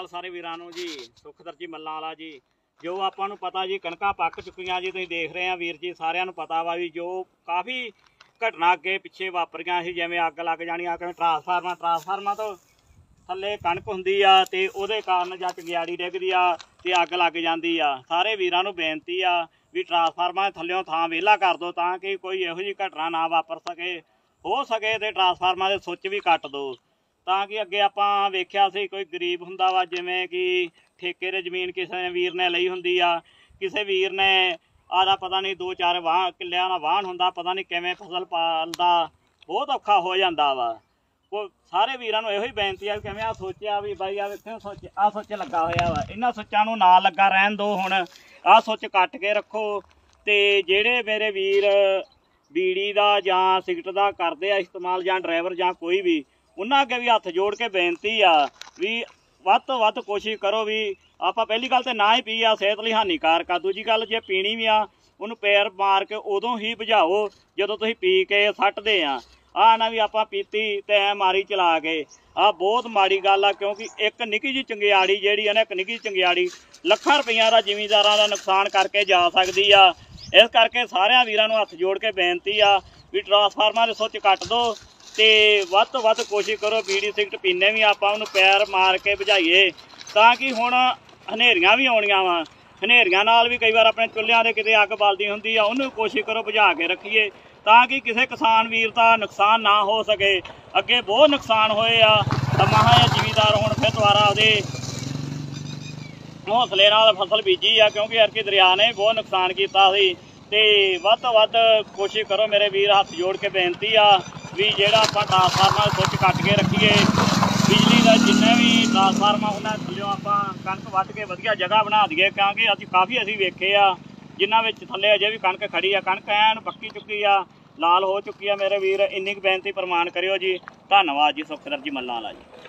ਸਾਰੇ ਵੀਰਾਂ ਨੂੰ ਜੀ। ਸੁਖਦਰ ਜੀ ਮੱਲਾਂ ਵਾਲਾ ਜੀ। ਜੋ ਆਪਾਂ ਨੂੰ ਪਤਾ ਜੀ ਕਣਕਾਂ ਪੱਕ ਚੁੱਕੀਆਂ ਜੀ, ਤੁਸੀਂ ਦੇਖ ਰਹੇ ਆ ਵੀਰ ਜੀ, ਸਾਰਿਆਂ ਨੂੰ ਪਤਾ ਵਾ ਵੀ ਜੋ ਕਾਫੀ ਘਟਨਾ ਅੱਗੇ ਪਿੱਛੇ ਵਾਪਰੀਆਂ ਸੀ, ਜਿਵੇਂ ਅੱਗ ਲੱਗ ਜਾਣੀ ਆ, ਕਿਵੇਂ ਟਰਾਂਸਫਾਰਮਾਂ ਤੋਂ ਥੱਲੇ ਕਣਕ ਹੁੰਦੀ ਆ ਤੇ ਉਹਦੇ ਕਾਰਨ ਜਾਂ ਚੰਗਿਆੜੀ ਡਿੱਗਦੀ ਆ ਤੇ ਅੱਗ ਲੱਗ ਜਾਂਦੀ ਆ। ਸਾਰੇ ਵੀਰਾਂ ਨੂੰ ਬੇਨਤੀ ਆ ਵੀ ਟਰਾਂਸਫਾਰਮਾਂ ਥੱਲਿਓਂ ਥਾਂ ਵਿਹਲਾ ਕਰ ਦਿਓ ਤਾਂ ਕਿ ਕੋਈ ਇਹੋ ਜਿਹੀ ਘਟਨਾ ਨਾ ਵਾਪਰ ਸਕੇ। ਹੋ ਸਕੇ ਤੇ ਟਰਾਂਸਫਾਰਮਾਂ ਦੇ ਸੁੱਚ ਵੀ ਕੱਟ ਦਿਓ ਤਾਂ ਕਿ ਅੱਗੇ ਆਪਾਂ ਵੇਖਿਆ ਸੀ ਕੋਈ ਗਰੀਬ ਹੁੰਦਾ ਵਾ, ਜਿਵੇਂ ਕਿ ਠੇਕੇ 'ਤੇ ਜ਼ਮੀਨ ਕਿਸੇ ਵੀਰ ਨੇ ਲਈ ਹੁੰਦੀ ਆ, ਕਿਸੇ ਵੀਰ ਨੇ ਆਦਾ ਪਤਾ ਨਹੀਂ 2-4 ਕਿੱਲਿਆਂ ਦਾ ਵਾਹਣ ਹੁੰਦਾ, ਪਤਾ ਨਹੀਂ ਕਿਵੇਂ ਫਸਲ ਪਾਲਦਾ, ਬਹੁਤ ਔਖਾ ਹੋ ਜਾਂਦਾ ਵਾ। ਉਹ ਸਾਰੇ ਵੀਰਾਂ ਨੂੰ ਇਹੋ ਹੀ ਬੇਨਤੀ ਆ ਵੀ ਕਿਵੇਂ ਆ ਸੋਚਿਆ ਵੀ ਬਾਈ ਆ ਵੇਖਿਓ ਸੁੱਚ ਲੱਗਾ ਹੋਇਆ ਵਾ, ਇਹਨਾਂ ਸੁੱਚਾਂ ਨੂੰ ਨਾ ਲੱਗਾ ਰਹਿਣ ਦਿਓ। ਹੁਣ ਆਹ ਸੁੱਚ ਕੱਟ ਕੇ ਰੱਖੋ ਤੇ ਜਿਹੜੇ ਮੇਰੇ ਵੀਰ ਬੀੜੀ ਦਾ ਜਾਂ ਸਿਗਰਟ ਦਾ ਕਰਦੇ ਆ ਇਸਤੇਮਾਲ, ਜਾਂ ਡਰਾਈਵਰ ਜਾਂ ਕੋਈ ਵੀ, ਉਹਨਾਂ ਅੱਗੇ ਵੀ ਹੱਥ ਜੋੜ ਕੇ ਬੇਨਤੀ ਆ ਵੀ ਵੱਧ ਤੋਂ ਵੱਧ ਕੋਸ਼ਿਸ਼ ਕਰੋ ਵੀ ਆਪਾਂ ਪਹਿਲੀ ਗੱਲ ਤੇ ਨਾ ਹੀ ਪੀ ਆ, ਸਿਹਤ ਲਈ ਹਾਨੀਕਾਰਕ ਆ। ਦੂਜੀ ਗੱਲ ਜੇ ਪੀਣੀ ਵੀ ਆ ਉਹਨੂੰ ਪੈਰ ਮਾਰ ਕੇ ਉਦੋਂ ਹੀ ਬੁਝਾਓ ਜਦੋਂ ਤੁਸੀਂ ਪੀ ਕੇ ਸੱਟਦੇ ਆ। ਆਹ ਨਾ ਵੀ ਆਪਾਂ ਪੀਤੀ ਤੇ ਐ ਮਾਰੀ ਚਲਾ ਕੇ, ਆਹ ਬਹੁਤ ਮਾੜੀ ਗੱਲ ਆ। ਕਿਉਂਕਿ ਇੱਕ ਨਿੱਕੀ ਜਿਹੀ ਚੰਗਿਆੜੀ ਜਿਹੜੀ ਆ ਨਾ, ਇੱਕ ਨਿੱਕੀ ਜਿਹੀ ਚੰਗਿਆੜੀ ਲੱਖਾਂ ਰੁਪਈਆਂ ਦਾ ਜ਼ਿਮੀਂਦਾਰਾਂ ਦਾ ਨੁਕਸਾਨ ਕਰਕੇ ਜਾ ਸਕਦੀ ਆ। ਇਸ ਕਰਕੇ ਸਾਰਿਆਂ ਵੀਰਾਂ ਨੂੰ ਹੱਥ ਜੋੜ ਕੇ ਬੇਨਤੀ ਆ ਵੀ ਟਰਾਂਸਫਾਰਮਾਂ ਦੇ ਸੁੱਚ ਕੱਟ ਦਿਓ ਤੇ ਵੱਧ ਤੋਂ ਵੱਧ ਕੋਸ਼ਿਸ਼ ਕਰੋ ਬੀੜੀ ਸਿਗਰਟ ਪੀਂਦੇ ਵੀ ਆਪਾਂ ਉਹਨੂੰ ਪੈਰ ਮਾਰ ਕੇ ਬੁਝਾਈਏ, ਤਾਂ ਕਿ ਹੁਣ ਹਨੇਰੀਆਂ ਵੀ ਆਉਣੀਆਂ ਵਾ, ਹਨੇਰੀਆਂ ਨਾਲ ਵੀ ਕਈ ਵਾਰ ਆਪਣੇ ਚੁੱਲ੍ਹਿਆਂ ਦੇ ਕਿਤੇ ਅੱਗ ਬਲਦੀ ਹੁੰਦੀ ਆ, ਉਹਨੂੰ ਕੋਸ਼ਿਸ਼ ਕਰੋ ਬੁਝਾ ਕੇ ਰੱਖੀਏ ਤਾਂ ਕਿ ਕਿਸੇ ਕਿਸਾਨ ਵੀਰ ਦਾ ਨੁਕਸਾਨ ਨਾ ਹੋ ਸਕੇ। ਅੱਗੇ ਬਹੁਤ ਨੁਕਸਾਨ ਹੋਏ ਆ ਤਾਂ ਮਹਾਂ ਜ਼ਿਮੀਂਦਾਰ ਹੁਣ ਫਿਰ ਦੁਬਾਰਾ ਉਹਦੇ ਹੌਸਲੇ ਨਾਲ ਫਸਲ ਬੀਜੀ ਆ, ਕਿਉਂਕਿ ਅਰਕੀ ਦਰਿਆ ਨੇ ਬਹੁਤ ਨੁਕਸਾਨ ਕੀਤਾ ਸੀ। ਤੇ ਵੱਧ ਤੋਂ ਵੱਧ ਕੋਸ਼ਿਸ਼ ਕਰੋ ਮੇਰੇ ਵੀਰ, ਹੱਥ ਜੋੜ ਕੇ ਬੇਨਤੀ ਆ ਵੀ ਜਿਹੜਾ ਆਪਾਂ ਟਰਾਂਸਫਾਰਮਰ ਸੁੱਚ ਕੱਟ ਕੇ ਰੱਖੀਏ, ਬਿਜਲੀ ਦਾ ਜਿੰਨੇ ਵੀ ਟਰਾਂਸਫਾਰਮਰ ਉਹਨਾਂ ਥੱਲਿਓਂ ਆਪਾਂ ਕਣਕ ਵੱਢ ਕੇ ਵਧੀਆ ਜਗ੍ਹਾ ਬਣਾ ਦਈਏ, ਕਿਉਂਕਿ ਅਸੀਂ ਵੇਖੇ ਆ ਜਿਨ੍ਹਾਂ ਵਿੱਚ ਥੱਲੇ ਅਜੇ ਵੀ ਕਣਕ ਖੜੀ ਆ, ਕਣਕ ਐਨ ਪੱਕੀ ਚੁੱਕੀ ਆ, ਲਾਲ ਹੋ ਚੁੱਕੀ ਆ। ਮੇਰੇ ਵੀਰ ਇੰਨੀ ਕੁ ਬੇਨਤੀ ਪ੍ਰਮਾਣ ਕਰਿਓ ਜੀ। ਧੰਨਵਾਦ ਜੀ। ਸੁਖਦਰ ਜੀ ਮੱਲਾਂ ਵਾਲਾ ਜੀ।